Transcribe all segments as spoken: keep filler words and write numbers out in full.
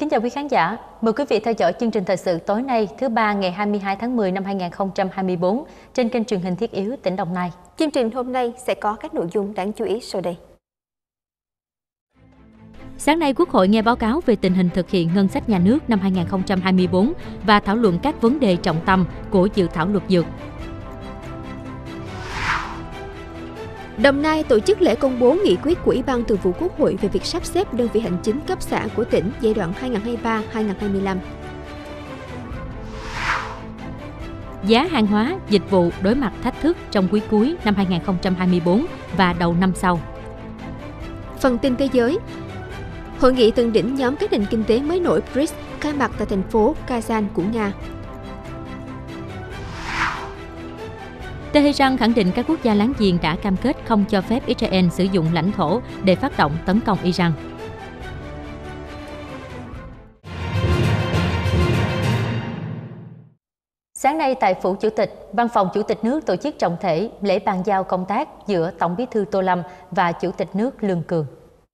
Kính chào quý khán giả, mời quý vị theo dõi chương trình thời sự tối nay thứ ba ngày hai mươi hai tháng mười năm hai nghìn không trăm hai mươi tư trên kênh truyền hình Thiết Yếu tỉnh Đồng Nai. Chương trình hôm nay sẽ có các nội dung đáng chú ý sau đây. Sáng nay, Quốc hội nghe báo cáo về tình hình thực hiện ngân sách nhà nước năm hai nghìn không trăm hai mươi tư và thảo luận các vấn đề trọng tâm của dự thảo luật dược. Đồng Nai tổ chức lễ công bố nghị quyết của Ủy ban Thường vụ Quốc hội về việc sắp xếp đơn vị hành chính cấp xã của tỉnh giai đoạn hai nghìn không trăm hai mươi ba đến hai nghìn không trăm hai mươi lăm. Giá hàng hóa, dịch vụ đối mặt thách thức trong quý cuối năm hai nghìn không trăm hai mươi tư và đầu năm sau. Phần tin thế giới, hội nghị thượng đỉnh nhóm các nền kinh tế mới nổi bê rê i xê khai mạc tại thành phố Kazan của Nga. Tehran khẳng định các quốc gia láng giềng đã cam kết không cho phép Israel sử dụng lãnh thổ để phát động tấn công Iran. Sáng nay tại Phủ Chủ tịch, Văn phòng Chủ tịch nước tổ chức trọng thể lễ bàn giao công tác giữa Tổng Bí thư Tô Lâm và Chủ tịch nước Lương Cường.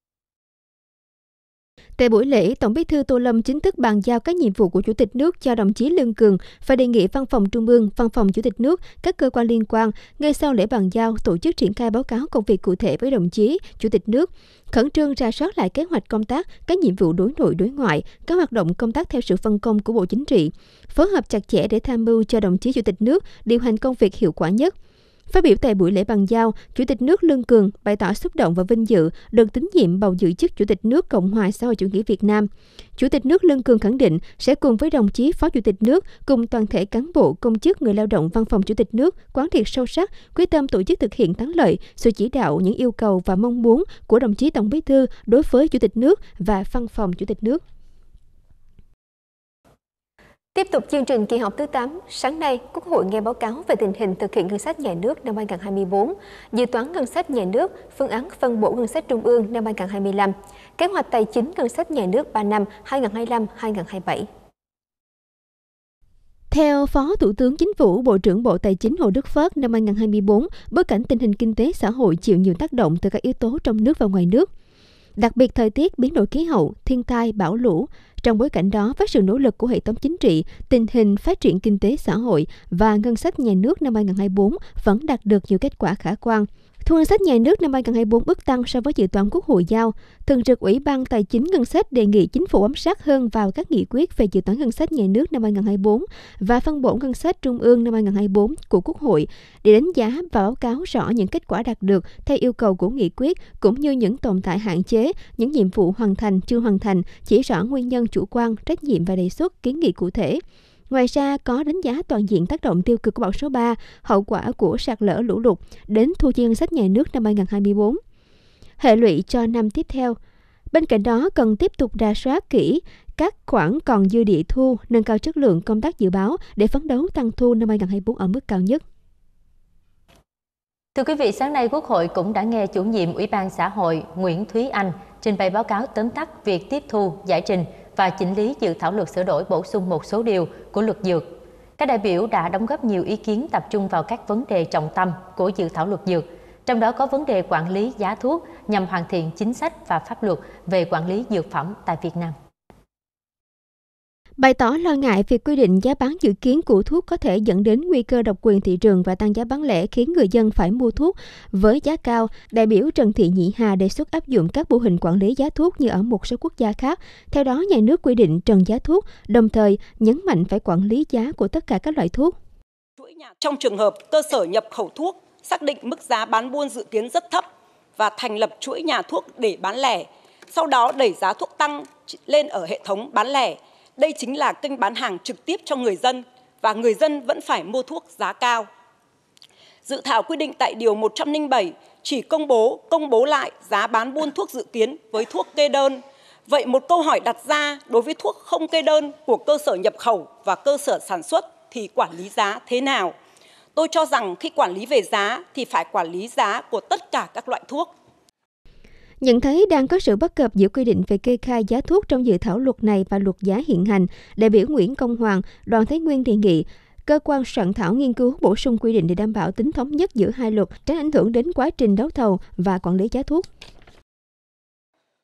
Tại buổi lễ, Tổng Bí thư Tô Lâm chính thức bàn giao các nhiệm vụ của Chủ tịch nước cho đồng chí Lương Cường và đề nghị Văn phòng Trung ương, Văn phòng Chủ tịch nước, các cơ quan liên quan ngay sau lễ bàn giao tổ chức triển khai báo cáo công việc cụ thể với đồng chí Chủ tịch nước, khẩn trương rà soát lại kế hoạch công tác, các nhiệm vụ đối nội đối ngoại, các hoạt động công tác theo sự phân công của Bộ Chính trị, phối hợp chặt chẽ để tham mưu cho đồng chí Chủ tịch nước điều hành công việc hiệu quả nhất. Phát biểu tại buổi lễ bàn giao, Chủ tịch nước Lương Cường bày tỏ xúc động và vinh dự được tín nhiệm bầu giữ chức Chủ tịch nước Cộng hòa xã hội chủ nghĩa Việt Nam. Chủ tịch nước Lương Cường khẳng định sẽ cùng với đồng chí Phó Chủ tịch nước cùng toàn thể cán bộ, công chức, người lao động Văn phòng Chủ tịch nước quán triệt sâu sắc, quyết tâm tổ chức thực hiện thắng lợi sự chỉ đạo, những yêu cầu và mong muốn của đồng chí Tổng Bí thư đối với Chủ tịch nước và Văn phòng Chủ tịch nước. Tiếp tục chương trình kỳ họp thứ tám, sáng nay, Quốc hội nghe báo cáo về tình hình thực hiện ngân sách nhà nước năm hai nghìn không trăm hai mươi tư, dự toán ngân sách nhà nước, phương án phân bổ ngân sách trung ương năm hai nghìn không trăm hai mươi lăm, kế hoạch tài chính ngân sách nhà nước ba năm hai nghìn không trăm hai mươi lăm đến hai nghìn không trăm hai mươi bảy. Theo Phó Thủ tướng Chính phủ, Bộ trưởng Bộ Tài chính Hồ Đức Phước, năm hai nghìn không trăm hai mươi tư, bối cảnh tình hình kinh tế xã hội chịu nhiều tác động từ các yếu tố trong nước và ngoài nước, đặc biệt thời tiết, biến đổi khí hậu, thiên tai, bão lũ. Trong bối cảnh đó, với sự nỗ lực của hệ thống chính trị, tình hình phát triển kinh tế xã hội và ngân sách nhà nước năm hai nghìn không trăm hai mươi tư vẫn đạt được nhiều kết quả khả quan. Thu ngân sách nhà nước năm hai nghìn không trăm hai mươi tư ước tăng so với dự toán Quốc hội giao. Thường trực Ủy ban Tài chính Ngân sách đề nghị Chính phủ bám sát hơn vào các nghị quyết về dự toán ngân sách nhà nước năm hai nghìn không trăm hai mươi tư và phân bổ ngân sách trung ương năm hai nghìn không trăm hai mươi tư của Quốc hội để đánh giá và báo cáo rõ những kết quả đạt được theo yêu cầu của nghị quyết, cũng như những tồn tại hạn chế, những nhiệm vụ hoàn thành chưa hoàn thành, chỉ rõ nguyên nhân chủ quan, trách nhiệm và đề xuất kiến nghị cụ thể. Ngoài ra, có đánh giá toàn diện tác động tiêu cực của bão số ba, hậu quả của sạt lở lũ lụt đến thu chi ngân sách nhà nước năm hai nghìn không trăm hai mươi tư. Hệ lụy cho năm tiếp theo. Bên cạnh đó, cần tiếp tục rà soát kỹ các khoản còn dư địa thu, nâng cao chất lượng công tác dự báo để phấn đấu tăng thu năm hai nghìn không trăm hai mươi tư ở mức cao nhất. Thưa quý vị, sáng nay Quốc hội cũng đã nghe chủ nhiệm Ủy ban Xã hội Nguyễn Thúy Anh trình bày báo cáo tóm tắt việc tiếp thu, giải trình và chỉnh lý dự thảo luật sửa đổi bổ sung một số điều của luật dược. Các đại biểu đã đóng góp nhiều ý kiến tập trung vào các vấn đề trọng tâm của dự thảo luật dược, trong đó có vấn đề quản lý giá thuốc nhằm hoàn thiện chính sách và pháp luật về quản lý dược phẩm tại Việt Nam. Bày tỏ lo ngại việc quy định giá bán dự kiến của thuốc có thể dẫn đến nguy cơ độc quyền thị trường và tăng giá bán lẻ, khiến người dân phải mua thuốc với giá cao. Đại biểu Trần Thị Nhị Hà đề xuất áp dụng các mô hình quản lý giá thuốc như ở một số quốc gia khác. Theo đó, nhà nước quy định trần giá thuốc, đồng thời nhấn mạnh phải quản lý giá của tất cả các loại thuốc. Trong trường hợp cơ sở nhập khẩu thuốc xác định mức giá bán buôn dự kiến rất thấp và thành lập chuỗi nhà thuốc để bán lẻ, sau đó đẩy giá thuốc tăng lên ở hệ thống bán lẻ. Đây chính là kênh bán hàng trực tiếp cho người dân và người dân vẫn phải mua thuốc giá cao. Dự thảo quy định tại Điều một trăm lẻ bảy chỉ công bố, công bố lại giá bán buôn thuốc dự kiến với thuốc kê đơn. Vậy một câu hỏi đặt ra đối với thuốc không kê đơn của cơ sở nhập khẩu và cơ sở sản xuất thì quản lý giá thế nào? Tôi cho rằng khi quản lý về giá thì phải quản lý giá của tất cả các loại thuốc. Nhận thấy đang có sự bất cập giữa quy định về kê khai giá thuốc trong dự thảo luật này và luật giá hiện hành, đại biểu Nguyễn Công Hoàng, Đoàn Thái Nguyên đề nghị cơ quan soạn thảo nghiên cứu bổ sung quy định để đảm bảo tính thống nhất giữa hai luật, tránh ảnh hưởng đến quá trình đấu thầu và quản lý giá thuốc.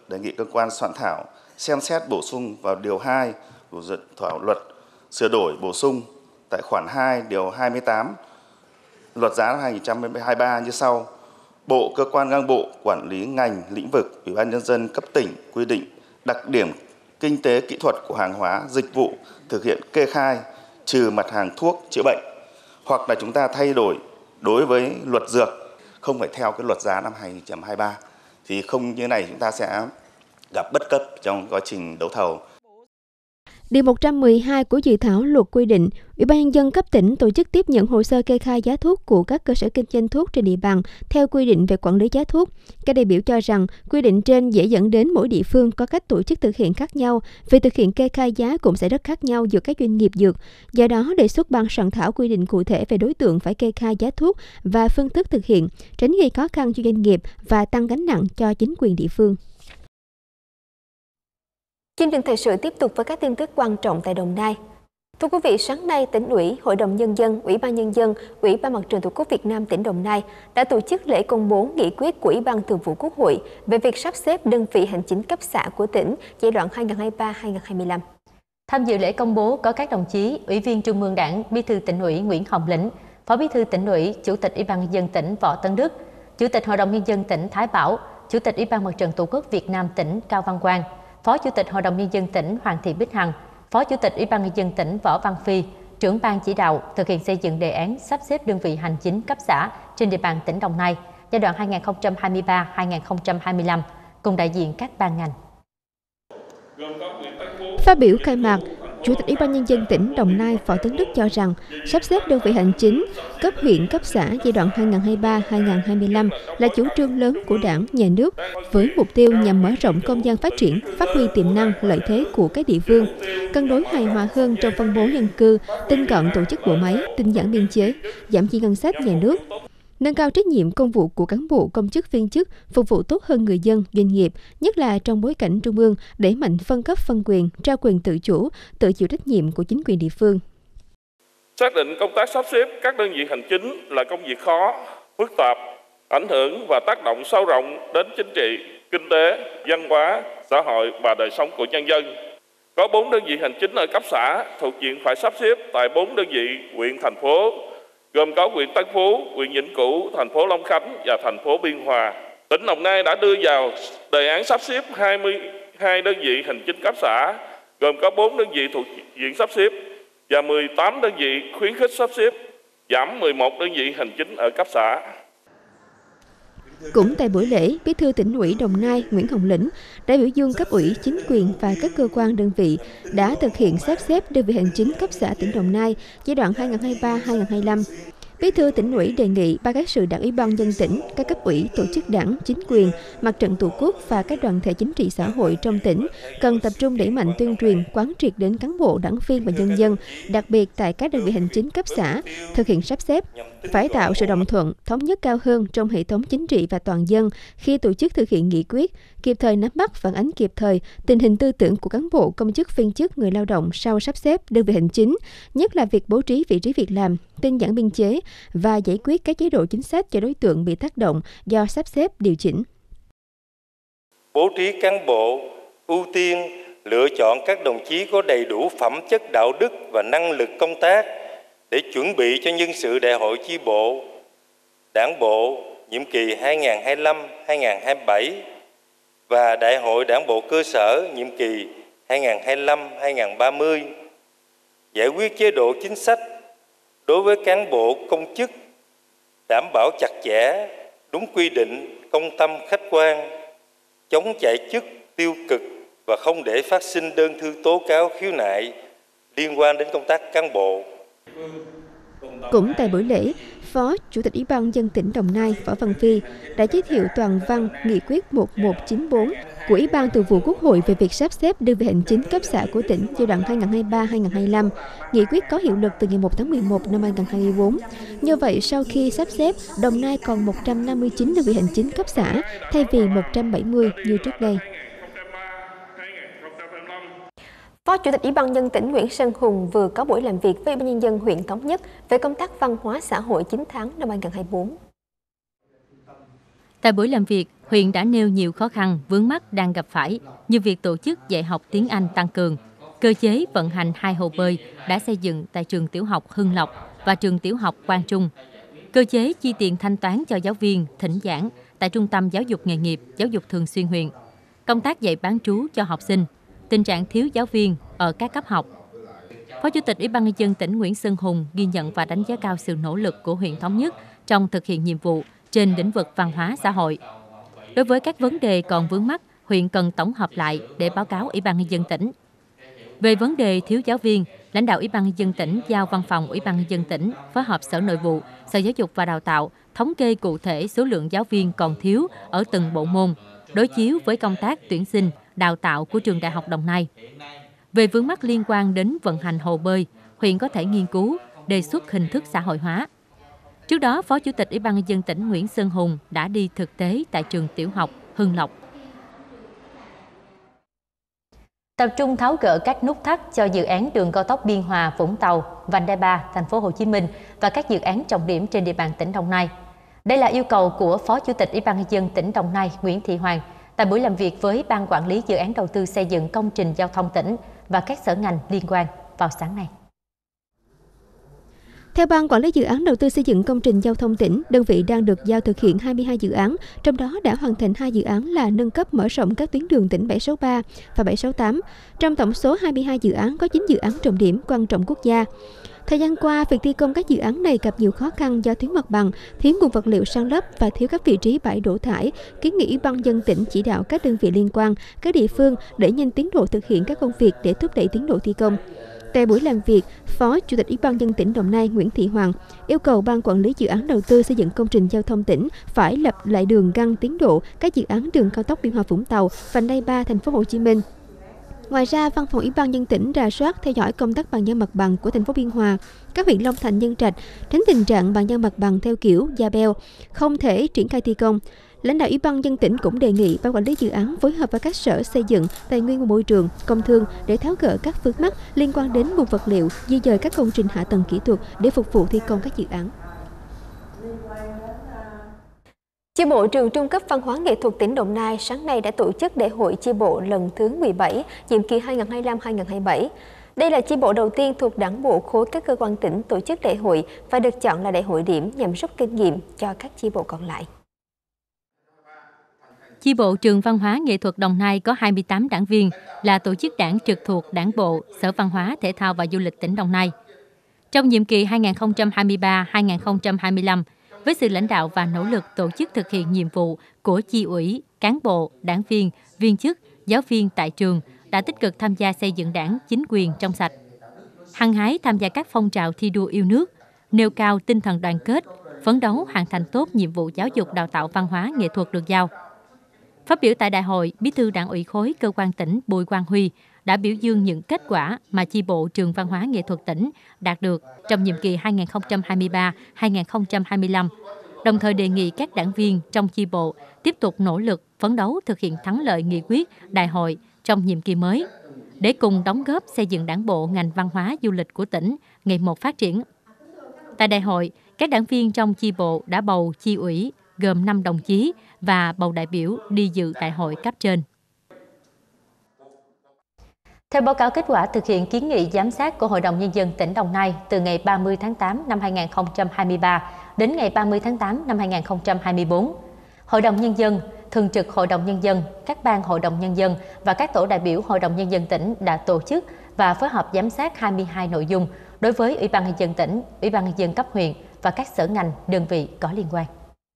đề nghị cơ quan soạn thảo xem xét bổ sung vào điều hai của dự thảo luật sửa đổi bổ sung tại khoản hai điều hai mươi tám Luật giá năm hai nghìn không trăm hai mươi ba như sau. Bộ, cơ quan ngang bộ quản lý ngành, lĩnh vực, Ủy ban nhân dân cấp tỉnh quy định đặc điểm kinh tế kỹ thuật của hàng hóa, dịch vụ thực hiện kê khai trừ mặt hàng thuốc chữa bệnh, hoặc là chúng ta thay đổi đối với luật dược không phải theo cái luật giá năm hai nghìn không trăm hai mươi ba, thì không như này chúng ta sẽ gặp bất cập trong quá trình đấu thầu. Điều một trăm mười hai của dự thảo luật quy định, Ủy ban nhân dân cấp tỉnh tổ chức tiếp nhận hồ sơ kê khai giá thuốc của các cơ sở kinh doanh thuốc trên địa bàn theo quy định về quản lý giá thuốc. Các đại biểu cho rằng quy định trên dễ dẫn đến mỗi địa phương có cách tổ chức thực hiện khác nhau, việc thực hiện kê khai giá cũng sẽ rất khác nhau giữa các doanh nghiệp dược. Do đó, đề xuất ban soạn thảo quy định cụ thể về đối tượng phải kê khai giá thuốc và phương thức thực hiện, tránh gây khó khăn cho doanh nghiệp và tăng gánh nặng cho chính quyền địa phương. Chương trình thời sự tiếp tục với các tin tức quan trọng tại Đồng Nai. Thưa quý vị, sáng nay, Tỉnh ủy, Hội đồng Nhân dân, Ủy ban Nhân dân, Ủy ban Mặt trận Tổ quốc Việt Nam tỉnh Đồng Nai đã tổ chức lễ công bố nghị quyết của Ủy ban Thường vụ Quốc hội về việc sắp xếp đơn vị hành chính cấp xã của tỉnh giai đoạn hai nghìn không trăm hai mươi ba đến hai nghìn không trăm hai mươi lăm. Tham dự lễ công bố có các đồng chí Ủy viên Trung ương Đảng, Bí thư Tỉnh ủy Nguyễn Hồng Lĩnh, Phó Bí thư Tỉnh ủy, Chủ tịch Ủy ban Nhân dân tỉnh Võ Tấn Đức, Chủ tịch Hội đồng Nhân dân tỉnh Thái Bảo, Chủ tịch Ủy ban Mặt trận Tổ quốc Việt Nam tỉnh Cao Văn Quang, Phó Chủ tịch Hội đồng Nhân dân tỉnh Hoàng Thị Bích Hằng, Phó Chủ tịch Ủy ban Nhân dân tỉnh Võ Văn Phi, trưởng ban chỉ đạo thực hiện xây dựng đề án sắp xếp đơn vị hành chính cấp xã trên địa bàn tỉnh Đồng Nai giai đoạn hai nghìn không trăm hai mươi ba đến hai nghìn không trăm hai mươi lăm, cùng đại diện các ban ngành. Phát biểu khai mạc, Chủ tịch Ủy ban Nhân dân tỉnh Đồng Nai Võ Tấn Đức cho rằng sắp xếp đơn vị hành chính cấp huyện cấp xã giai đoạn hai nghìn không trăm hai mươi ba đến hai nghìn không trăm hai mươi lăm là chủ trương lớn của Đảng, Nhà nước với mục tiêu nhằm mở rộng không gian phát triển, phát huy tiềm năng, lợi thế của các địa phương, cân đối hài hòa hơn trong phân bố dân cư, tinh gọn tổ chức bộ máy, tinh giản biên chế, giảm chi ngân sách nhà nước, nâng cao trách nhiệm công vụ của cán bộ, công chức, viên chức, phục vụ tốt hơn người dân, doanh nghiệp, nhất là trong bối cảnh Trung ương đẩy mạnh phân cấp phân quyền, trao quyền tự chủ, tự chịu trách nhiệm của chính quyền địa phương. Xác định công tác sắp xếp các đơn vị hành chính là công việc khó, phức tạp, ảnh hưởng và tác động sâu rộng đến chính trị, kinh tế, văn hóa, xã hội và đời sống của nhân dân. Có bốn đơn vị hành chính ở cấp xã thuộc diện phải sắp xếp tại bốn đơn vị huyện, thành phố, gồm có huyện Tân Phú, huyện Vĩnh Cửu, thành phố Long Khánh và thành phố Biên Hòa. Tỉnh Đồng Nai đã đưa vào đề án sắp xếp hai mươi hai đơn vị hành chính cấp xã, gồm có bốn đơn vị thuộc diện sắp xếp và mười tám đơn vị khuyến khích sắp xếp, giảm mười một đơn vị hành chính ở cấp xã. Cũng tại buổi lễ, Bí thư Tỉnh ủy Đồng Nai Nguyễn Hồng Lĩnh đã biểu dương cấp ủy, chính quyền và các cơ quan đơn vị đã thực hiện sắp xếp đơn vị hành chính cấp xã tỉnh Đồng Nai giai đoạn hai nghìn không trăm hai mươi ba đến hai nghìn không trăm hai mươi lăm. Bí thư Tỉnh ủy đề nghị Ban cán sự Đảng Ủy ban nhân dân tỉnh, các cấp ủy, tổ chức đảng, chính quyền, Mặt trận Tổ quốc và các đoàn thể chính trị xã hội trong tỉnh cần tập trung đẩy mạnh tuyên truyền, quán triệt đến cán bộ, đảng viên và nhân dân, đặc biệt tại các đơn vị hành chính cấp xã, thực hiện sắp xếp, phải tạo sự đồng thuận, thống nhất cao hơn trong hệ thống chính trị và toàn dân khi tổ chức thực hiện nghị quyết, kịp thời nắm bắt, phản ánh kịp thời tình hình tư tưởng của cán bộ, công chức, viên chức, người lao động sau sắp xếp đơn vị hành chính, nhất là việc bố trí vị trí việc làm, tinh giản biên chế và giải quyết các chế độ chính sách cho đối tượng bị tác động do sắp xếp điều chỉnh. Bố trí cán bộ, ưu tiên lựa chọn các đồng chí có đầy đủ phẩm chất đạo đức và năng lực công tác để chuẩn bị cho nhân sự đại hội chi bộ, đảng bộ nhiệm kỳ hai nghìn không trăm hai mươi lăm đến hai nghìn không trăm hai mươi bảy và đại hội đảng bộ cơ sở nhiệm kỳ hai nghìn không trăm hai mươi lăm đến hai nghìn không trăm ba mươi, giải quyết chế độ chính sách đối với cán bộ công chức, đảm bảo chặt chẽ, đúng quy định, công tâm, khách quan, chống chạy chức, tiêu cực và không để phát sinh đơn thư tố cáo khiếu nại liên quan đến công tác cán bộ. Cũng tại buổi lễ, Phó Chủ tịch Ủy ban nhân dân tỉnh Đồng Nai Võ Văn Phi đã giới thiệu toàn văn nghị quyết một nghìn một trăm chín mươi tư của Ủy ban Thường vụ Quốc hội về việc sắp xếp đơn vị hành chính cấp xã của tỉnh giai đoạn hai nghìn không trăm hai mươi ba đến hai nghìn không trăm hai mươi lăm. Nghị quyết có hiệu lực từ ngày một tháng mười một năm hai nghìn không trăm hai mươi tư. Như vậy, sau khi sắp xếp, Đồng Nai còn một trăm năm mươi chín đơn vị hành chính cấp xã thay vì một trăm bảy mươi như trước đây. Phó Chủ tịch Ủy ban nhân dân tỉnh Nguyễn Sơn Hùng vừa có buổi làm việc với Ủy ban nhân dân huyện Thống Nhất về công tác văn hóa xã hội chín tháng năm hai nghìn không trăm hai mươi tư. Tại buổi làm việc, huyện đã nêu nhiều khó khăn, vướng mắc đang gặp phải như việc tổ chức dạy học tiếng Anh tăng cường, cơ chế vận hành hai hồ bơi đã xây dựng tại trường tiểu học Hưng Lộc và trường tiểu học Quang Trung, cơ chế chi tiền thanh toán cho giáo viên thỉnh giảng tại Trung tâm Giáo dục Nghề nghiệp, Giáo dục Thường xuyên huyện, công tác dạy bán trú cho học sinh, tình trạng thiếu giáo viên ở các cấp học. Phó Chủ tịch Ủy ban Nhân dân tỉnh Nguyễn Sơn Hùng ghi nhận và đánh giá cao sự nỗ lực của huyện Thống Nhất trong thực hiện nhiệm vụ trên lĩnh vực văn hóa xã hội. Đối với các vấn đề còn vướng mắc, huyện cần tổng hợp lại để báo cáo Ủy ban Nhân dân tỉnh. Về vấn đề thiếu giáo viên, lãnh đạo Ủy ban Nhân dân tỉnh giao Văn phòng Ủy ban Nhân dân tỉnh phối hợp Sở Nội vụ, Sở Giáo dục và Đào tạo thống kê cụ thể số lượng giáo viên còn thiếu ở từng bộ môn, đối chiếu với công tác tuyển sinh, đào tạo của trường Đại học Đồng Nai. Về vướng mắc liên quan đến vận hành hồ bơi, huyện có thể nghiên cứu, đề xuất hình thức xã hội hóa. Trước đó, Phó Chủ tịch Ủy ban Nhân dân tỉnh Nguyễn Sơn Hùng đã đi thực tế tại trường tiểu học Hưng Lộc. Tập trung tháo gỡ các nút thắt cho dự án đường cao tốc Biên Hòa - Vũng Tàu, vành đai ba, thành phố Hồ Chí Minh và các dự án trọng điểm trên địa bàn tỉnh Đồng Nai. Đây là yêu cầu của Phó Chủ tịch Ủy ban Nhân dân tỉnh Đồng Nai Nguyễn Thị Hoàng tại buổi làm việc với Ban Quản lý Dự án Đầu tư xây dựng công trình giao thông tỉnh và các sở ngành liên quan vào sáng nay. Theo Ban Quản lý Dự án Đầu tư xây dựng công trình giao thông tỉnh, đơn vị đang được giao thực hiện hai mươi hai dự án, trong đó đã hoàn thành hai dự án là nâng cấp mở rộng các tuyến đường tỉnh bảy sáu ba và bảy sáu tám. Trong tổng số hai mươi hai dự án có chín dự án trọng điểm quan trọng quốc gia. Thời gian qua, việc thi công các dự án này gặp nhiều khó khăn do thiếu mặt bằng, thiếu nguồn vật liệu san lấp và thiếu các vị trí bãi đổ thải. Kiến nghị Ủy ban nhân dân tỉnh chỉ đạo các đơn vị liên quan, các địa phương đẩy nhanh tiến độ thực hiện các công việc để thúc đẩy tiến độ thi công. Tại buổi làm việc, Phó Chủ tịch Ủy ban nhân dân tỉnh Đồng Nai Nguyễn Thị Hoàng yêu cầu Ban Quản lý Dự án Đầu tư xây dựng công trình giao thông tỉnh phải lập lại đường găng tiến độ các dự án đường cao tốc Biên Hòa - Vũng Tàu, vành đai ba, thành phố Hồ Chí Minh. Ngoài ra, Văn phòng Ủy ban nhân dân tỉnh rà soát theo dõi công tác bàn giao mặt bằng của thành phố Biên Hòa, các huyện Long Thành, Nhân Trạch, tránh tình trạng bàn giao mặt bằng theo kiểu da beo, không thể triển khai thi công. Lãnh đạo Ủy ban nhân dân tỉnh cũng đề nghị Ban Quản lý Dự án phối hợp với các sở xây dựng, tài nguyên và môi trường, công thương để tháo gỡ các vướng mắc liên quan đến nguồn vật liệu, di dời các công trình hạ tầng kỹ thuật để phục vụ thi công các dự án. Chi bộ trường Trung cấp Văn hóa Nghệ thuật tỉnh Đồng Nai sáng nay đã tổ chức đại hội chi bộ lần thứ mười bảy, nhiệm kỳ hai nghìn không trăm hai mươi lăm đến hai nghìn không trăm hai mươi bảy. Đây là chi bộ đầu tiên thuộc Đảng bộ khối các cơ quan tỉnh tổ chức đại hội và được chọn là đại hội điểm nhằm rút kinh nghiệm cho các chi bộ còn lại. Chi bộ trường Văn hóa Nghệ thuật Đồng Nai có hai mươi tám đảng viên, là tổ chức đảng trực thuộc Đảng bộ, Sở Văn hóa, Thể thao và Du lịch tỉnh Đồng Nai. Trong nhiệm kỳ hai nghìn không trăm hai mươi ba đến hai nghìn không trăm hai mươi lăm, với sự lãnh đạo và nỗ lực tổ chức thực hiện nhiệm vụ của chi ủy, cán bộ, đảng viên, viên chức, giáo viên tại trường đã tích cực tham gia xây dựng đảng, chính quyền trong sạch. Hăng hái tham gia các phong trào thi đua yêu nước, nêu cao tinh thần đoàn kết, phấn đấu hoàn thành tốt nhiệm vụ giáo dục đào tạo văn hóa nghệ thuật được giao. Phát biểu tại đại hội, Bí thư Đảng ủy khối cơ quan tỉnh Bùi Quang Huy đã biểu dương những kết quả mà chi bộ trường Văn hóa Nghệ thuật tỉnh đạt được trong nhiệm kỳ hai nghìn không trăm hai mươi ba đến hai nghìn không trăm hai mươi lăm, đồng thời đề nghị các đảng viên trong chi bộ tiếp tục nỗ lực phấn đấu thực hiện thắng lợi nghị quyết đại hội trong nhiệm kỳ mới, để cùng đóng góp xây dựng đảng bộ ngành văn hóa du lịch của tỉnh ngày một phát triển. Tại đại hội, các đảng viên trong chi bộ đã bầu chi ủy gồm năm đồng chí và bầu đại biểu đi dự đại hội cấp trên. Theo báo cáo kết quả thực hiện kiến nghị giám sát của Hội đồng Nhân dân tỉnh Đồng Nai từ ngày ba mươi tháng tám năm hai nghìn không trăm hai mươi ba đến ngày ba mươi tháng tám năm hai nghìn không trăm hai mươi tư, Hội đồng Nhân dân, Thường trực Hội đồng Nhân dân, các ban Hội đồng Nhân dân và các tổ đại biểu Hội đồng Nhân dân tỉnh đã tổ chức và phối hợp giám sát hai mươi hai nội dung đối với Ủy ban Nhân dân tỉnh, Ủy ban Nhân dân cấp huyện và các sở ngành, đơn vị có liên quan.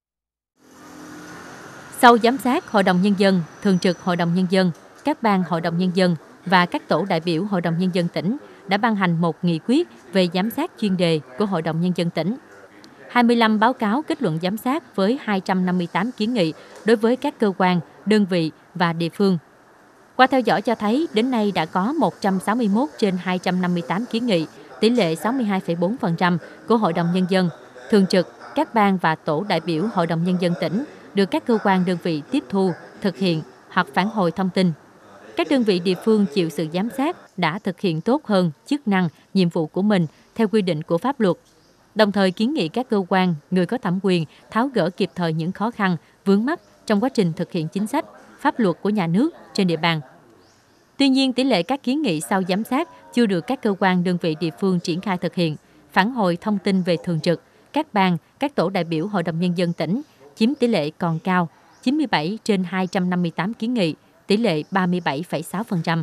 Sau giám sát, Hội đồng Nhân dân, Thường trực Hội đồng Nhân dân, các ban Hội đồng Nhân dân và các tổ đại biểu Hội đồng Nhân dân tỉnh đã ban hành một nghị quyết về giám sát chuyên đề của Hội đồng Nhân dân tỉnh. hai mươi lăm báo cáo kết luận giám sát với hai trăm năm mươi tám kiến nghị đối với các cơ quan, đơn vị và địa phương. Qua theo dõi cho thấy, đến nay đã có một trăm sáu mươi mốt trên hai trăm năm mươi tám kiến nghị, tỷ lệ sáu mươi hai phẩy bốn phần trăm của Hội đồng Nhân dân, Thường trực, các ban và tổ đại biểu Hội đồng Nhân dân tỉnh được các cơ quan đơn vị tiếp thu, thực hiện hoặc phản hồi thông tin. Các đơn vị địa phương chịu sự giám sát đã thực hiện tốt hơn chức năng, nhiệm vụ của mình theo quy định của pháp luật. đồng thời kiến nghị các cơ quan, người có thẩm quyền tháo gỡ kịp thời những khó khăn, vướng mắc trong quá trình thực hiện chính sách, pháp luật của nhà nước trên địa bàn. Tuy nhiên, tỷ lệ các kiến nghị sau giám sát chưa được các cơ quan đơn vị địa phương triển khai thực hiện, phản hồi thông tin về thường trực, các ban, các tổ đại biểu Hội đồng Nhân dân tỉnh chiếm tỷ lệ còn cao, chín mươi bảy trên hai trăm năm mươi tám kiến nghị, tỷ lệ ba mươi bảy phẩy sáu phần trăm.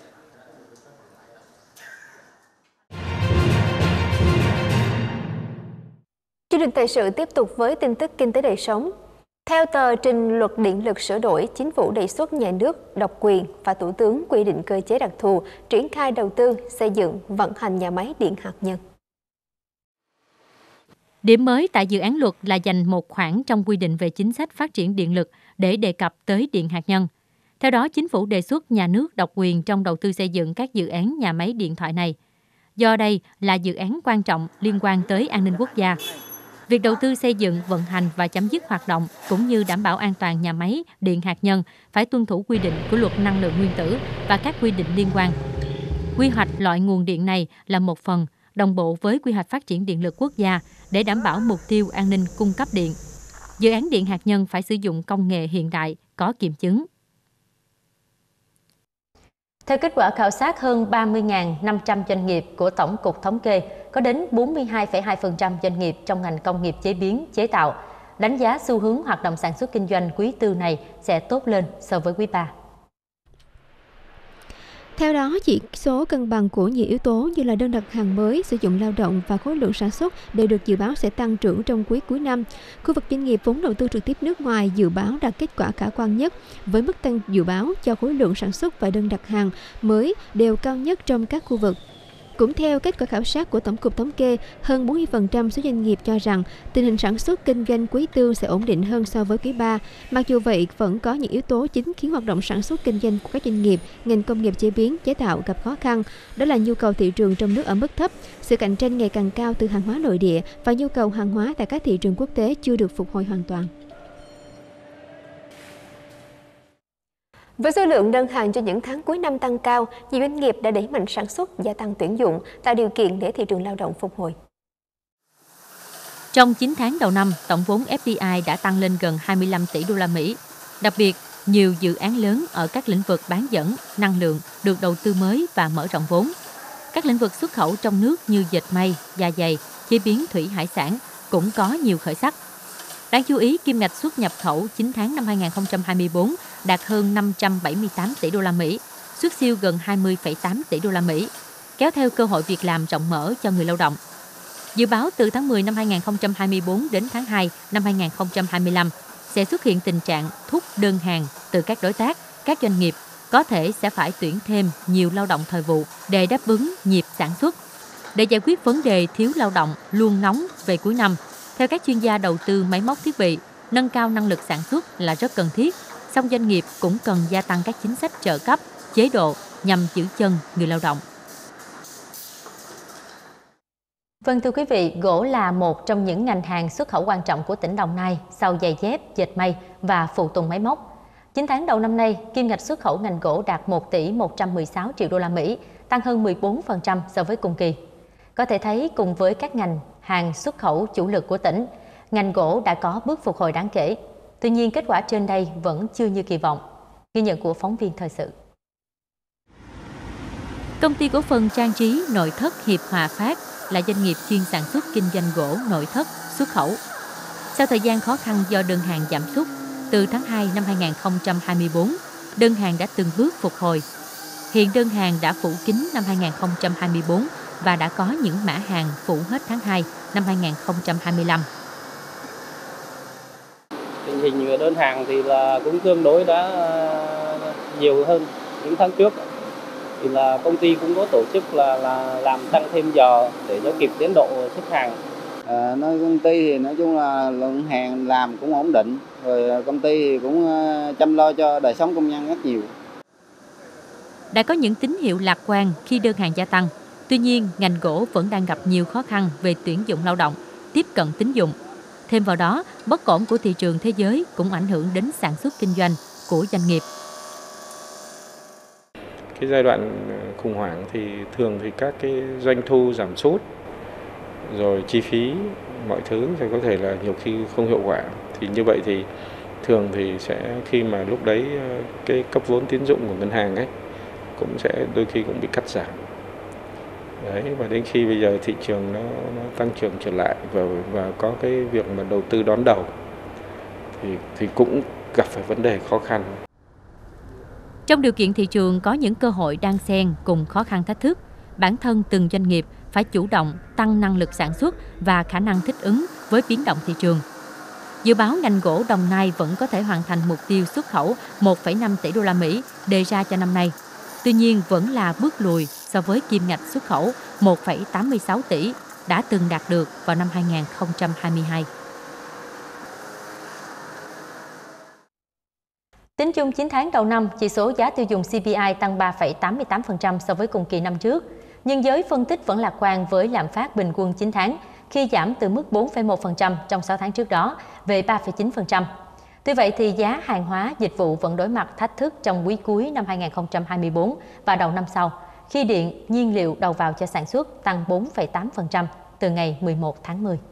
Chương trình thời sự tiếp tục với tin tức kinh tế đời sống. Theo tờ trình luật điện lực sửa đổi, Chính phủ đề xuất nhà nước độc quyền và Thủ tướng quy định cơ chế đặc thù triển khai đầu tư, xây dựng, vận hành nhà máy điện hạt nhân. Điểm mới tại dự án luật là dành một khoản trong quy định về chính sách phát triển điện lực để đề cập tới điện hạt nhân. Theo đó, Chính phủ đề xuất nhà nước độc quyền trong đầu tư xây dựng các dự án nhà máy điện thoại này. Do đây là dự án quan trọng liên quan tới an ninh quốc gia. Việc đầu tư xây dựng, vận hành và chấm dứt hoạt động cũng như đảm bảo an toàn nhà máy điện hạt nhân phải tuân thủ quy định của Luật Năng lượng Nguyên tử và các quy định liên quan. Quy hoạch loại nguồn điện này là một phần đồng bộ với quy hoạch phát triển điện lực quốc gia để đảm bảo mục tiêu an ninh cung cấp điện. Dự án điện hạt nhân phải sử dụng công nghệ hiện đại, có kiểm chứng. Theo kết quả khảo sát hơn ba mươi nghìn năm trăm doanh nghiệp của Tổng cục Thống kê, có đến bốn mươi hai phẩy hai phần trăm doanh nghiệp trong ngành công nghiệp chế biến, chế tạo. Đánh giá xu hướng hoạt động sản xuất kinh doanh quý tư này sẽ tốt lên so với quý ba. Theo đó, chỉ số cân bằng của nhiều yếu tố như là đơn đặt hàng mới, sử dụng lao động và khối lượng sản xuất đều được dự báo sẽ tăng trưởng trong quý cuối năm. Khu vực doanh nghiệp vốn đầu tư trực tiếp nước ngoài dự báo đạt kết quả khả quan nhất, với mức tăng dự báo cho khối lượng sản xuất và đơn đặt hàng mới đều cao nhất trong các khu vực. Cũng theo kết quả khảo sát của Tổng cục Thống kê, hơn bốn mươi phần trăm số doanh nghiệp cho rằng tình hình sản xuất kinh doanh quý tư sẽ ổn định hơn so với quý ba. Mặc dù vậy, vẫn có những yếu tố chính khiến hoạt động sản xuất kinh doanh của các doanh nghiệp, ngành công nghiệp chế biến, chế tạo gặp khó khăn. Đó là nhu cầu thị trường trong nước ở mức thấp, sự cạnh tranh ngày càng cao từ hàng hóa nội địa và nhu cầu hàng hóa tại các thị trường quốc tế chưa được phục hồi hoàn toàn. Với số lượng đơn hàng cho những tháng cuối năm tăng cao, nhiều doanh nghiệp đã đẩy mạnh sản xuất, gia tăng tuyển dụng, tạo điều kiện để thị trường lao động phục hồi. Trong chín tháng đầu năm, tổng vốn ép đê i đã tăng lên gần hai mươi lăm tỷ đô la Mỹ. Đặc biệt, nhiều dự án lớn ở các lĩnh vực bán dẫn, năng lượng được đầu tư mới và mở rộng vốn. Các lĩnh vực xuất khẩu trong nước như dệt may, da giày, chế biến thủy hải sản cũng có nhiều khởi sắc. Đáng chú ý, kim ngạch xuất nhập khẩu chín tháng năm hai nghìn không trăm hai mươi tư đạt hơn năm trăm bảy mươi tám tỷ đô la Mỹ, xuất siêu gần hai mươi phẩy tám tỷ đô la Mỹ, kéo theo cơ hội việc làm rộng mở cho người lao động. Dự báo từ tháng mười năm hai nghìn không trăm hai mươi tư đến tháng hai năm hai nghìn không trăm hai mươi lăm sẽ xuất hiện tình trạng thúc đơn hàng từ các đối tác, các doanh nghiệp có thể sẽ phải tuyển thêm nhiều lao động thời vụ để đáp ứng nhịp sản xuất. Để giải quyết vấn đề thiếu lao động luôn nóng về cuối năm, theo các chuyên gia đầu tư máy móc thiết bị, nâng cao năng lực sản xuất là rất cần thiết, song doanh nghiệp cũng cần gia tăng các chính sách trợ cấp, chế độ nhằm giữ chân người lao động. Vâng thưa quý vị, gỗ là một trong những ngành hàng xuất khẩu quan trọng của tỉnh Đồng Nai sau giày dép, dệt may và phụ tùng máy móc. chín tháng đầu năm nay, kim ngạch xuất khẩu ngành gỗ đạt một tỷ một trăm mười sáu triệu đô la Mỹ, tăng hơn mười bốn phần trăm so với cùng kỳ. Có thể thấy cùng với các ngành hàng xuất khẩu chủ lực của tỉnh, ngành gỗ đã có bước phục hồi đáng kể. Tuy nhiên, kết quả trên đây vẫn chưa như kỳ vọng. Ghi nhận của phóng viên thời sự. Công ty cổ phần trang trí nội thất Hiệp Hòa Phát là doanh nghiệp chuyên sản xuất kinh doanh gỗ nội thất xuất khẩu. Sau thời gian khó khăn do đơn hàng giảm sút, từ tháng hai năm hai nghìn không trăm hai mươi tư, đơn hàng đã từng bước phục hồi. Hiện đơn hàng đã phủ kín năm hai nghìn không trăm hai mươi tư và đã có những mã hàng phủ hết tháng hai năm hai nghìn không trăm hai mươi lăm. Tình hình đơn hàng thì là cũng tương đối đã nhiều hơn những tháng trước. Thì là công ty cũng có tổ chức là là làm tăng thêm giờ để cho kịp tiến độ xuất hàng. À, nói công ty thì nói chung là lượng hàng làm cũng ổn định, rồi công ty thì cũng chăm lo cho đời sống công nhân rất nhiều. Đã có những tín hiệu lạc quan khi đơn hàng gia tăng. Tuy nhiên, ngành gỗ vẫn đang gặp nhiều khó khăn về tuyển dụng lao động, tiếp cận tín dụng. Thêm vào đó, bất ổn của thị trường thế giới cũng ảnh hưởng đến sản xuất kinh doanh của doanh nghiệp. Cái giai đoạn khủng hoảng thì thường thì các cái doanh thu giảm sút, rồi chi phí mọi thứ thì có thể là nhiều khi không hiệu quả. Thì như vậy thì thường thì sẽ khi mà lúc đấy cái cấp vốn tín dụng của ngân hàng ấy cũng sẽ đôi khi cũng bị cắt giảm. Đấy, và đến khi bây giờ thị trường nó, nó tăng trưởng trở lại và và có cái việc mà đầu tư đón đầu thì thì cũng gặp phải vấn đề khó khăn. Trong điều kiện thị trường có những cơ hội đan xen cùng khó khăn thách thức, bản thân từng doanh nghiệp phải chủ động tăng năng lực sản xuất và khả năng thích ứng với biến động thị trường. Dự báo ngành gỗ Đồng Nai vẫn có thể hoàn thành mục tiêu xuất khẩu một phẩy năm tỷ đô la Mỹ đề ra cho năm nay. Tuy nhiên vẫn là bước lùi so với kim ngạch xuất khẩu một phẩy tám mươi sáu tỷ đã từng đạt được vào năm hai nghìn không trăm hai mươi hai. Tính chung chín tháng đầu năm, chỉ số giá tiêu dùng xê pê i tăng ba phẩy tám mươi tám phần trăm so với cùng kỳ năm trước. Nhưng giới phân tích vẫn lạc quan với lạm phát bình quân chín tháng, khi giảm từ mức bốn phẩy một phần trăm trong sáu tháng trước đó về ba phẩy chín phần trăm. Tuy vậy thì giá hàng hóa, dịch vụ vẫn đối mặt thách thức trong quý cuối năm hai nghìn không trăm hai mươi tư và đầu năm sau, khi điện, nhiên liệu đầu vào cho sản xuất tăng bốn phẩy tám phần trăm từ ngày mười một tháng mười.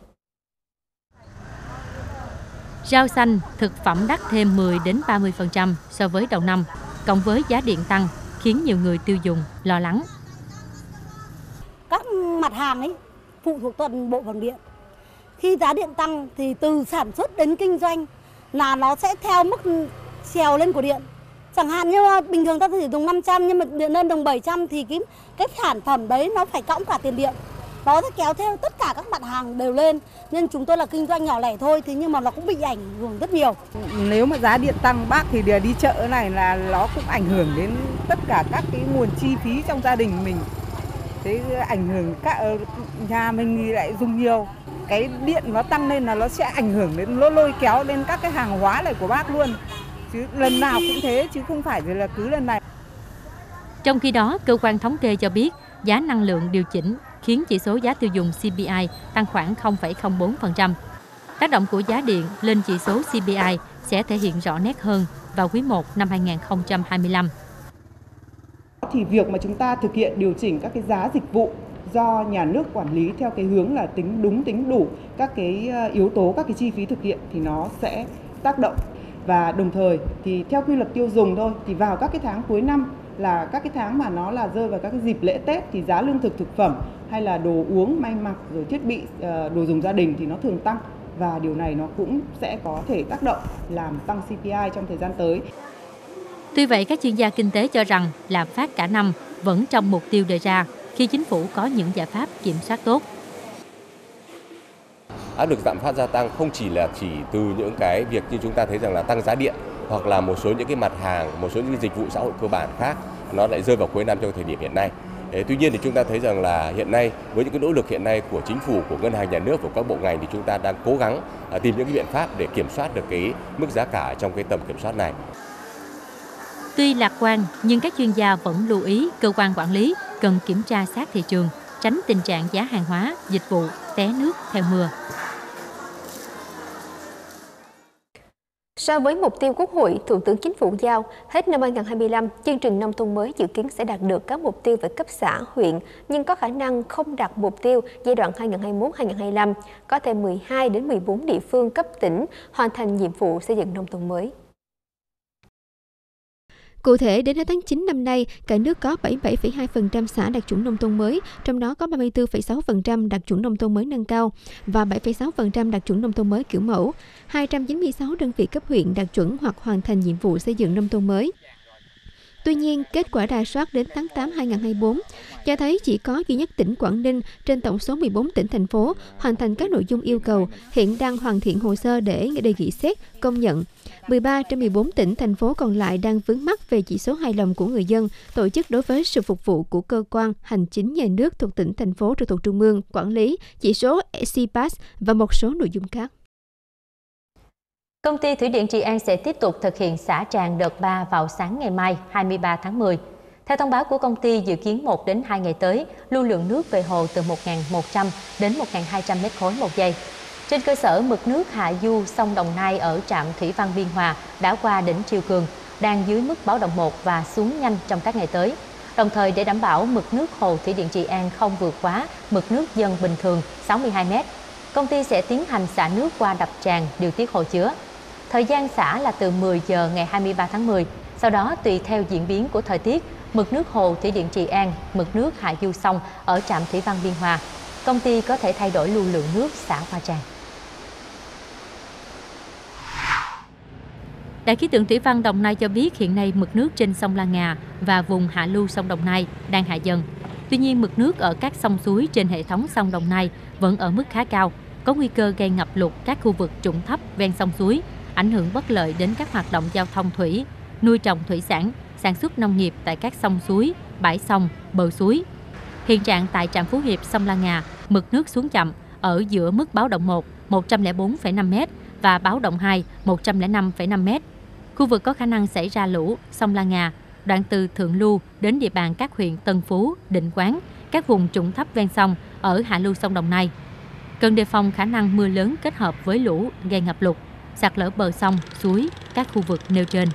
Rau xanh, thực phẩm đắt thêm mười đến ba mươi phần trăm so với đầu năm, cộng với giá điện tăng khiến nhiều người tiêu dùng lo lắng. Các mặt hàng ấy phụ thuộc toàn bộ vào điện. Khi giá điện tăng thì từ sản xuất đến kinh doanh là nó sẽ theo mức trèo lên của điện. Chẳng hạn như bình thường ta chỉ dùng năm trăm nhưng mà điện lên đồng bảy trăm thì cái, cái sản phẩm đấy nó phải cộng cả tiền điện. Nó sẽ kéo theo tất cả các mặt hàng đều lên. Nên chúng tôi là kinh doanh nhỏ lẻ thôi, thế nhưng mà nó cũng bị ảnh hưởng rất nhiều. Nếu mà giá điện tăng bác thì đi chợ này là nó cũng ảnh hưởng đến tất cả các cái nguồn chi phí trong gia đình mình. Thế ảnh hưởng các nhà mình thì lại dùng nhiều. Cái điện nó tăng lên là nó sẽ ảnh hưởng đến, nó lôi kéo đến các cái hàng hóa này của bác luôn. Chứ lần nào cũng thế, chứ không phải là cứ lần này. Trong khi đó, cơ quan thống kê cho biết giá năng lượng điều chỉnh khiến chỉ số giá tiêu dùng xê pê i tăng khoảng không phẩy không bốn phần trăm. Tác động của giá điện lên chỉ số xê pê i sẽ thể hiện rõ nét hơn vào quý một năm hai nghìn không trăm hai mươi lăm. Thì việc mà chúng ta thực hiện điều chỉnh các cái giá dịch vụ do nhà nước quản lý theo cái hướng là tính đúng tính đủ các cái yếu tố, các cái chi phí thực hiện thì nó sẽ tác động. Và đồng thời thì theo quy luật tiêu dùng thôi, thì vào các cái tháng cuối năm là các cái tháng mà nó là rơi vào các cái dịp lễ Tết thì giá lương thực thực phẩm hay là đồ uống, may mặc rồi thiết bị, đồ dùng gia đình thì nó thường tăng, và điều này nó cũng sẽ có thể tác động làm tăng xê pê i trong thời gian tới. Tuy vậy, các chuyên gia kinh tế cho rằng lạm phát cả năm vẫn trong mục tiêu đề ra khi chính phủ có những giải pháp kiểm soát tốt. Áp lực lạm phát gia tăng không chỉ là chỉ từ những cái việc như chúng ta thấy rằng là tăng giá điện, hoặc là một số những cái mặt hàng, một số những dịch vụ xã hội cơ bản khác nó lại rơi vào cuối năm trong thời điểm hiện nay. Thế, tuy nhiên thì chúng ta thấy rằng là hiện nay với những cái nỗ lực hiện nay của chính phủ, của ngân hàng nhà nước, của các bộ ngành thì chúng ta đang cố gắng à, tìm những cái biện pháp để kiểm soát được cái mức giá cả trong cái tầm kiểm soát này. Tuy lạc quan nhưng các chuyên gia vẫn lưu ý cơ quan quản lý cần kiểm tra sát thị trường, tránh tình trạng giá hàng hóa, dịch vụ té nước theo mưa. So với mục tiêu Quốc hội, Thủ tướng Chính phủ giao, hết năm hai nghìn không trăm hai mươi lăm, chương trình nông thôn mới dự kiến sẽ đạt được các mục tiêu về cấp xã, huyện, nhưng có khả năng không đạt mục tiêu giai đoạn hai nghìn không trăm hai mươi mốt đến hai nghìn không trăm hai mươi lăm. Có thêm mười hai đến mười bốn địa phương cấp tỉnh hoàn thành nhiệm vụ xây dựng nông thôn mới. Cụ thể, đến hết tháng chín năm nay, cả nước có bảy mươi bảy phẩy hai phần trăm xã đạt chuẩn nông thôn mới, trong đó có ba mươi tư phẩy sáu phần trăm đạt chuẩn nông thôn mới nâng cao và bảy phẩy sáu phần trăm đạt chuẩn nông thôn mới kiểu mẫu. hai trăm chín mươi sáu đơn vị cấp huyện đạt chuẩn hoặc hoàn thành nhiệm vụ xây dựng nông thôn mới. Tuy nhiên, kết quả rà soát đến tháng tám năm hai nghìn không trăm hai mươi tư cho thấy chỉ có duy nhất tỉnh Quảng Ninh trên tổng số mười bốn tỉnh, thành phố hoàn thành các nội dung yêu cầu, hiện đang hoàn thiện hồ sơ để đề nghị xét, công nhận. mười ba trên mười bốn tỉnh, thành phố còn lại đang vướng mắc về chỉ số hài lòng của người dân, tổ chức đối với sự phục vụ của cơ quan hành chính nhà nước thuộc tỉnh, thành phố trực thuộc trung ương quản lý, chỉ số xê pê a ét và một số nội dung khác. Công ty Thủy điện Trị An sẽ tiếp tục thực hiện xả tràn đợt ba vào sáng ngày mai hai mươi ba tháng mười. Theo thông báo của công ty, dự kiến một đến hai ngày tới, lưu lượng nước về hồ từ một nghìn một trăm đến một nghìn hai trăm mét khối một giây. Trên cơ sở mực nước hạ du sông Đồng Nai ở trạm Thủy Văn Biên Hòa đã qua đỉnh triều cường, đang dưới mức báo động một và xuống nhanh trong các ngày tới. Đồng thời để đảm bảo mực nước hồ thủy điện Trị An không vượt quá mực nước dâng bình thường sáu mươi hai mét, công ty sẽ tiến hành xả nước qua đập tràn điều tiết hồ chứa. Thời gian xả là từ mười giờ ngày hai mươi ba tháng mười. Sau đó tùy theo diễn biến của thời tiết, mực nước hồ thủy điện Trị An, mực nước hạ du sông ở trạm thủy văn Biên Hòa, công ty có thể thay đổi lưu lượng nước xả qua tràn. Đài khí tượng thủy văn Đồng Nai cho biết hiện nay mực nước trên sông La Ngà và vùng hạ lưu sông Đồng Nai đang hạ dần. Tuy nhiên, mực nước ở các sông suối trên hệ thống sông Đồng Nai vẫn ở mức khá cao, có nguy cơ gây ngập lụt các khu vực trũng thấp ven sông suối, ảnh hưởng bất lợi đến các hoạt động giao thông thủy, nuôi trồng thủy sản, sản xuất nông nghiệp tại các sông suối, bãi sông, bờ suối. Hiện trạng tại trạm Phú Hiệp, sông La Ngà, mực nước xuống chậm ở giữa mức báo động một, một trăm lẻ bốn phẩy năm mét và báo động hai, một trăm lẻ năm phẩy năm mét. Khu vực có khả năng xảy ra lũ, sông La Ngà, đoạn từ Thượng Lưu đến địa bàn các huyện Tân Phú, Định Quán, các vùng trũng thấp ven sông ở hạ lưu sông Đồng Nai. Cần đề phòng khả năng mưa lớn kết hợp với lũ gây ngập lụt, sạt lở bờ sông, suối, các khu vực nêu trên.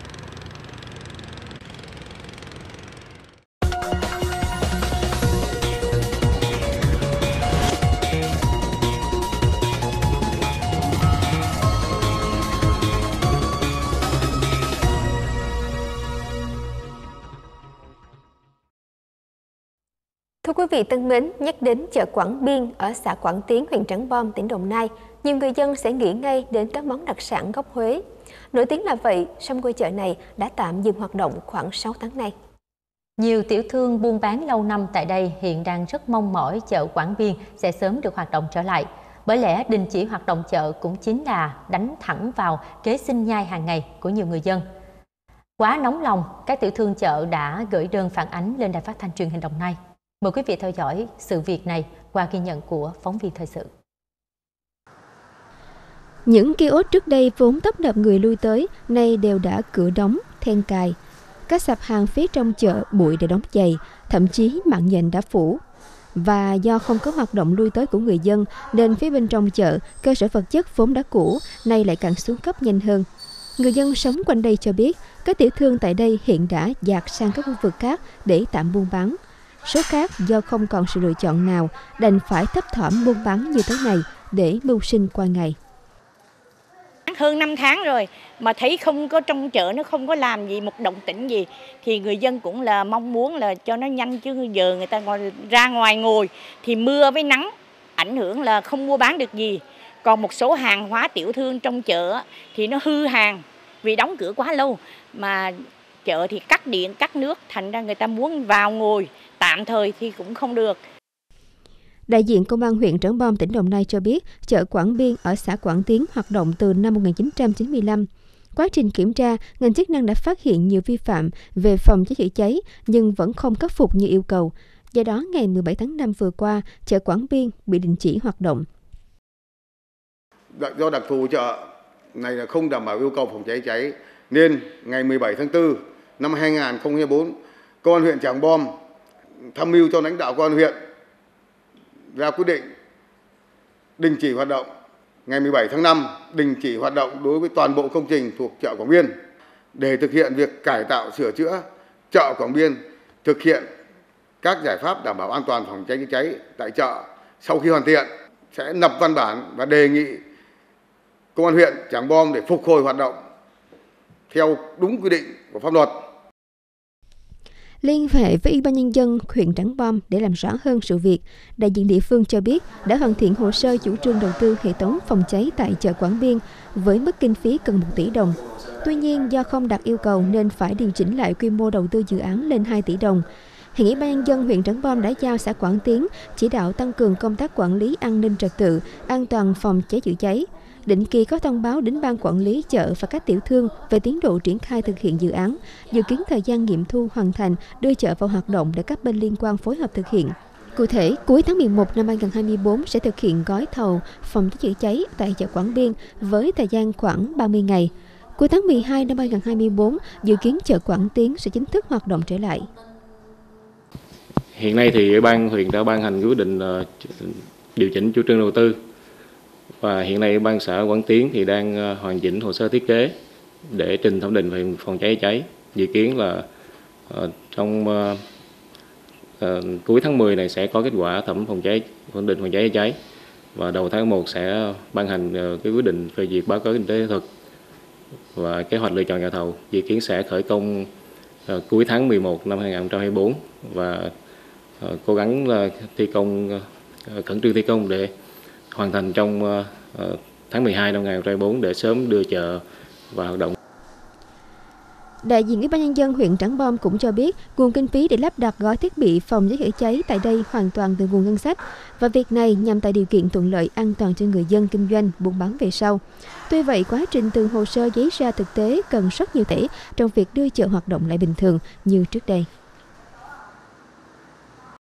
Thưa quý vị thân mến, nhắc đến chợ Quảng Biên ở xã Quảng Tiến, huyện Trảng Bom, tỉnh Đồng Nai, nhiều người dân sẽ nghĩ ngay đến các món đặc sản gốc Huế. Nổi tiếng là vậy, song ngôi chợ này đã tạm dừng hoạt động khoảng sáu tháng nay. Nhiều tiểu thương buôn bán lâu năm tại đây hiện đang rất mong mỏi chợ Quảng Biên sẽ sớm được hoạt động trở lại. Bởi lẽ đình chỉ hoạt động chợ cũng chính là đánh thẳng vào kế sinh nhai hàng ngày của nhiều người dân. Quá nóng lòng, các tiểu thương chợ đã gửi đơn phản ánh lên Đài Phát thanh Truyền hình Đồng Nai. Mời quý vị theo dõi sự việc này qua ghi nhận của phóng viên thời sự. Những kiosk trước đây vốn tấp nập người lui tới, nay đều đã cửa đóng, then cài. Các sạp hàng phía trong chợ bụi đã đóng dày, thậm chí mặn nhện đã phủ. Và do không có hoạt động lui tới của người dân, nên phía bên trong chợ, cơ sở vật chất vốn đã cũ, nay lại càng xuống cấp nhanh hơn. Người dân sống quanh đây cho biết, các tiểu thương tại đây hiện đã dạt sang các khu vực khác để tạm buôn bán. Số khác do không còn sự lựa chọn nào, đành phải thấp thỏm buôn bán như thế này để mưu sinh qua ngày. Hơn năm tháng rồi mà thấy không có trong chợ, nó không có làm gì, một động tĩnh gì, thì người dân cũng là mong muốn là cho nó nhanh, chứ giờ người ta ngồi, ra ngoài ngồi thì mưa với nắng ảnh hưởng là không mua bán được gì. Còn một số hàng hóa tiểu thương trong chợ thì nó hư hàng vì đóng cửa quá lâu, mà chợ thì cắt điện, cắt nước, thành ra người ta muốn vào ngồi tạm thời thì cũng không được. Đại diện Công an huyện Trảng Bom, tỉnh Đồng Nai cho biết, chợ Quảng Biên ở xã Quảng Tiến hoạt động từ năm một nghìn chín trăm chín mươi lăm. Quá trình kiểm tra, ngành chức năng đã phát hiện nhiều vi phạm về phòng cháy chữa cháy nhưng vẫn không khắc phục như yêu cầu. Do đó, ngày mười bảy tháng năm vừa qua, chợ Quảng Biên bị đình chỉ hoạt động. Do đặc thù chợ này là không đảm bảo yêu cầu phòng cháy cháy, nên ngày mười bảy tháng tư năm hai nghìn không trăm hai mươi tư, Công an huyện Trảng Bom tham mưu cho lãnh đạo Công an huyện ra quyết định đình chỉ hoạt động. Ngày mười bảy tháng năm đình chỉ hoạt động đối với toàn bộ công trình thuộc chợ Quảng Biên để thực hiện việc cải tạo sửa chữa chợ Quảng Biên, thực hiện các giải pháp đảm bảo an toàn phòng cháy chữa cháy tại chợ. Sau khi hoàn thiện sẽ lập văn bản và đề nghị Công an huyện Trảng Bom để phục hồi hoạt động theo đúng quy định của pháp luật. Liên hệ với Ủy ban Nhân dân huyện Trảng Bom để làm rõ hơn sự việc, đại diện địa phương cho biết đã hoàn thiện hồ sơ chủ trương đầu tư hệ thống phòng cháy tại chợ Quảng Biên với mức kinh phí gần một tỷ đồng. Tuy nhiên, do không đạt yêu cầu nên phải điều chỉnh lại quy mô đầu tư dự án lên hai tỷ đồng. Hiện Ủy ban Nhân dân huyện Trảng Bom đã giao xã Quảng Tiến chỉ đạo tăng cường công tác quản lý an ninh trật tự, an toàn phòng cháy chữa cháy. Định kỳ có thông báo đến ban quản lý chợ và các tiểu thương về tiến độ triển khai thực hiện dự án, dự kiến thời gian nghiệm thu hoàn thành, đưa chợ vào hoạt động để các bên liên quan phối hợp thực hiện. Cụ thể, cuối tháng mười một năm hai nghìn không trăm hai mươi tư sẽ thực hiện gói thầu phòng cháy chữa cháy tại chợ Quảng Biên với thời gian khoảng ba mươi ngày. Cuối tháng mười hai năm hai nghìn không trăm hai mươi tư, dự kiến chợ Quảng Tiến sẽ chính thức hoạt động trở lại. Hiện nay thì Ủy ban huyện đã ban hành quyết định điều chỉnh chủ trương đầu tư. Và hiện nay ban xã Quảng Tiến thì đang hoàn chỉnh hồ sơ thiết kế để trình thẩm định về phòng cháy cháy. Dự kiến là uh, trong uh, cuối tháng mười này sẽ có kết quả thẩm phòng cháy thẩm định phòng cháy chữa cháy, và đầu tháng một sẽ ban hành cái quyết định phê duyệt báo cáo kinh tế kỹ thuật và kế hoạch lựa chọn nhà thầu, dự kiến sẽ khởi công uh, cuối tháng mười một năm hai nghìn không trăm hai mươi tư và uh, cố gắng uh, thi công uh, khẩn trương thi công để hoàn thành trong uh, uh, tháng mười hai năm hai nghìn không trăm hai mươi tư để sớm đưa chợ vào hoạt động. Đại diện Ủy ban Nhân dân huyện Trảng Bom cũng cho biết nguồn kinh phí để lắp đặt gói thiết bị phòng cháy chữa cháy tại đây hoàn toàn từ nguồn ngân sách, và việc này nhằm tạo điều kiện thuận lợi an toàn cho người dân kinh doanh buôn bán về sau. Tuy vậy, quá trình từ hồ sơ giấy ra thực tế cần rất nhiều thể trong việc đưa chợ hoạt động lại bình thường như trước đây.